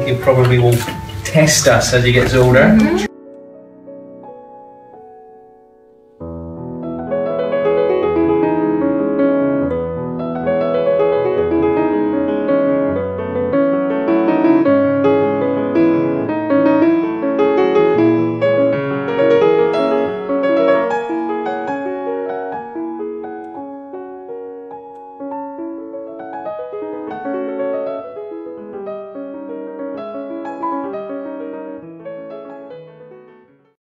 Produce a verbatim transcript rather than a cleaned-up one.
think he probably will test us as he gets older. Mm-hmm.